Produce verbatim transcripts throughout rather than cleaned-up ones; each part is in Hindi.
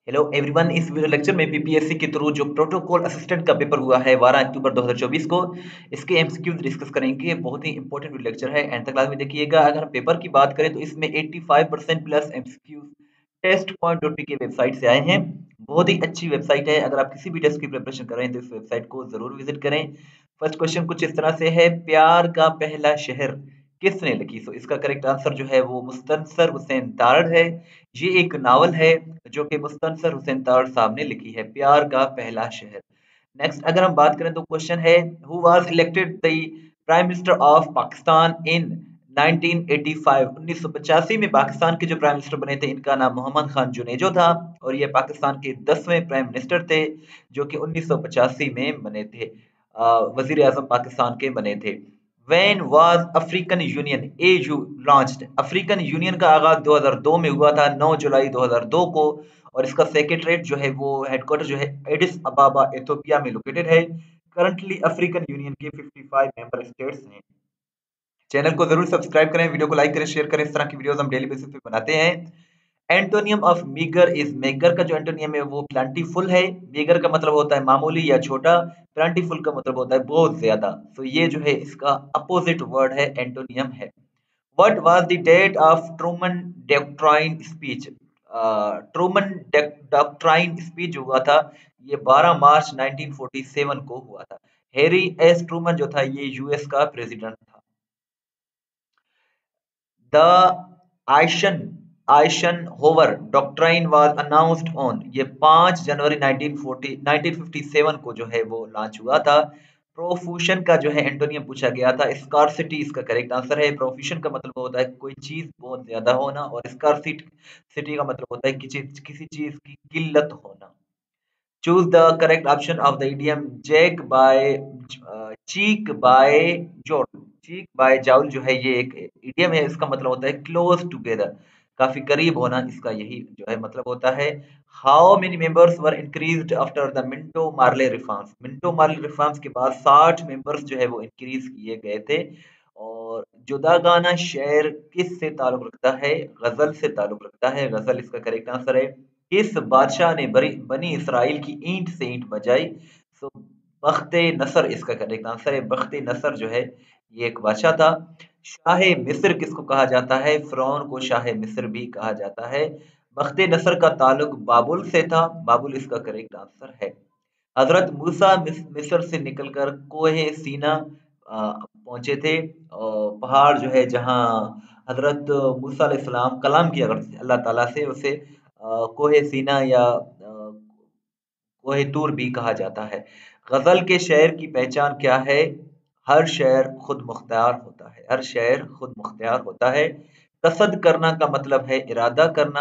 हेलो एवरीवन, इस वीडियो लेक्चर में पीपीएससी के थ्रू जो प्रोटोकॉल असिस्टेंट का पेपर हुआ है बारह अक्टूबर दो हज़ार चौबीस को, इसके एमसीक्यू डिस्कस करेंगे। बहुत ही इंपॉर्टेंट वीडियो लेक्चर है, एंड तक क्लास में देखिएगा। अगर हम पेपर की बात करें तो इसमें पचासी percent plus MCQ test point dot P के वेबसाइट से आए हैं। बहुत ही अच्छी वेबसाइट है। अगर आप किसी भी टेस्ट की प्रिपरेशन कर रहे हैं तो इस वेबसाइट को जरूर विजिट करें। फर्स्ट क्वेश्चन कुछ इस तरह से है, प्यार का पहला शहर किसने लिखी? सो इसका करेक्ट आंसर जो है वो मुस्तनसर हुसैन तारड़ है। ये एक नावल है जो कि मुस्तनसर हुसैन तारड़ साहब ने लिखी है, प्यार का पहला शहर। नेक्स्ट अगर हम बात करें तो क्वेश्चन है, who was elected the prime minister of Pakistan in nineteen eighty five? उन्नीस सौ पचासी में पाकिस्तान के जो प्राइम मिनिस्टर बने थे इनका नाम मोहम्मद खान जुनेजो था, और ये पाकिस्तान के दसवें प्राइम मिनिस्टर थे जो कि उन्नीस सौ पचासी में बने थे। वजीर आजम पाकिस्तान के बने थे। When was African Union A U launched? African Union का आगाज दो हज़ार दो में हुआ था, नौ जुलाई दो हज़ार दो को, और इसका सेक्रेटरीट जो है वो हेडक्वार्टर जो है एडिस अबाबा इथियोपिया में लोकेटेड है। करंटली अफ्रीकन यूनियन के पचपन मेंबर स्टेट्स हैं। चैनल को जरूर सब्सक्राइब करें, वीडियो को लाइक करें, शेयर करें। इस तरह की वीडियोस हम डेली बेसिस पे बनाते हैं। Antonym of meagre is, meagre का जो एंटोनियम है वो प्लांटीफुल है। मीगर का मतलब होता है मामूली या छोटा, प्लांटीफुल का मतलब होता है बहुत ज्यादा। तो ये जो है इसका अपोजिट वर्ड है, एंटोनियम है। What was the date of Truman doctrine speech? Truman doctrine speech जो हुआ था ये बारह मार्च नाइनटीन फोर्टी सेवन को हुआ था। हैरी एस ट्रूमन जो था ये यूएस का प्रेसिडेंट था। The Eisen Eisenhower doctrine was announced on, ये पाँच जनवरी nineteen forty nineteen fifty seven को जो है वो लॉन्च हुआ था। प्रोफ्यूशन का जो है एंटोनियम पूछा गया था, स्कार्सिटी इसका करेक्ट आंसर है। प्रोफ्यूशन का मतलब होता है कोई चीज बहुत ज्यादा होना, और स्कार्सिटी सिटी का मतलब होता है किसी किसी चीज की किल्लत होना। Choose the correct option of the idiom jack by cheek by jowl. Cheek bye joule जो है ये एक इडियम है, इसका मतलब होता है क्लोज टुगेदर, काफी करीब होना, इसका यही जो है मतलब होता है। How many members were increased after the Minto Morley reforms? Minto Morley reforms के बाद साठ मेंबर्स जो है वो इंक्रीज किए गए थे। और जुदागाना शेर किस से ताल्लुक रखता है? गजल से ताल्लुक रखता है, गजल इसका करेक्ट आंसर है। किस बादशाह ने बरी बनी इसराइल की ईंट से ईंट बजाई? सो बख्ते नसर इसका करेक्ट आंसर है। बख्ते नसर जो है ये एक बादशाह था। शाह मिस्र किसको कहा जाता है? फिरौन को शाह मिस्र भी कहा जाता है। बख्ते नसर का ताल्लुक बाबुल से था, बाबुल इसका करेक्ट आंसर है। हजरत मूसा मिस, मिस्र से निकलकर कोहे सीना आ, पहुंचे थे, और पहाड़ जो है जहां हजरत मूसा अलैहिस्सलाम कलाम किया करते थे अल्लाह ताला से, उसे आ, कोहे सीना या आ, कोहे तूर भी कहा जाता है। गजल के शेर की पहचान क्या है? हर शेर खुद मुख्तार होता है, हर शेर खुद मुख्तार होता है। कसद करना का मतलब है इरादा करना।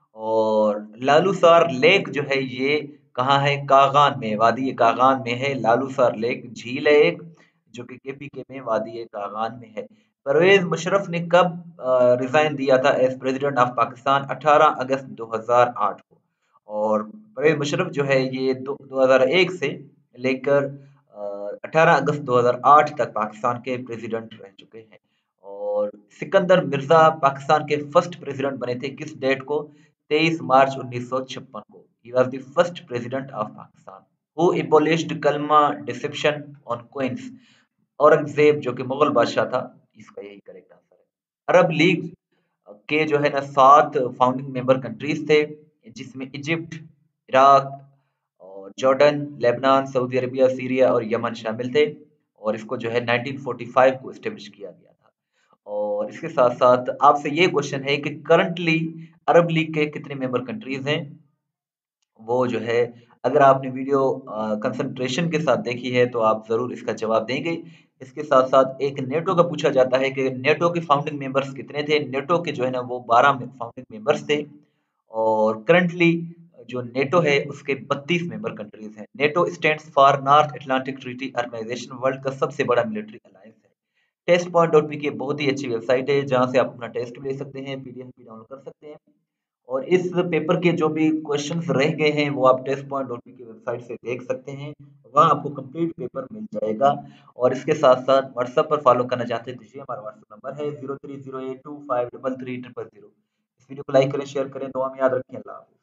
और लालूसार लेक जो है ये कहाँ है? कागान में, वादी कागान में है लालूसार लेक, झील है एक जो कि केपी के में वादी कागान में है। परवेज मुशर्रफ ने कब रिजाइन दिया था एज प्रेसिडेंट ऑफ पाकिस्तान? अठारह अगस्त दो हज़ार आठ को। और परवेज मुशर्रफ जो है ये दो, 2001 से लेकर अठारह अगस्त दो हज़ार आठ तक पाकिस्तान के प्रेसिडेंट रह चुके हैं। और सिकंदर मिर्जा पाकिस्तान के फर्स्ट प्रेसिडेंट बने थे किस डेट को? तेईस मार्च उन्नीस सौ छप्पन को। He was the first president of Pakistan. Who abolished kalma deception on queen's? Aurangzeb जो कि मुगल बादशाह था, इसका यही करेक्ट आंसर है। अरब लीग के जो है ना सात फाउंडिंग मेंबर कंट्रीज थे, जिसमें इजिप्ट, इराक और Jordan, Lebanon, Saudi Arabia, Syria और यमन शामिल थे। और इसको जो है नाइनटीन फोर्टी फाइव को एस्टेब्लिश किया गया था। और इसके साथ साथ आपसे ये क्वेश्चन है कि करंटली अरब लीग के कितने मेंबर कंट्रीज हैं? वो जो है अगर आपने वीडियो कंसंट्रेशन के साथ देखी है तो आप जरूर इसका जवाब देंगे। इसके साथ साथ एक नेटो का पूछा जाता है कि नेटो के फाउंडिंग मेंबर्स कितने थे? नेटो के जो है ना वो बारह फाउंडिंग मेंबर्स थे। और करंटली जो नेटो है उसके बत्तीस मेंबर कंट्रीज हैं। NATO stands for North Atlantic Treaty Organisation, world का सबसे बड़ा मिलिट्री अलायंस है। टेस्ट पॉइंट डॉट पी की बहुत ही अच्छी वेबसाइट है जहां से आप अपना टेस्ट भी ले सकते हैं, पीडीएफ भी डाउनलोड कर सकते हैं। और इस पेपर के जो भी क्वेश्चंस रह गए हैं वो आप टेस्ट पॉइंट डॉट पी की वेबसाइट से देख सकते हैं, वहाँ आपको कंप्लीट पेपर मिल जाएगा। और इसके साथ साथ व्हाट्सएप पर फॉलो करना चाहते हैं तो ये हमारा व्हाट्सएप नंबर है zero three zero eight two five double three triple zero. इस वीडियो को लाइक करें, शेयर करें, दुआ में याद रखें। अल्लाह हाफिज़।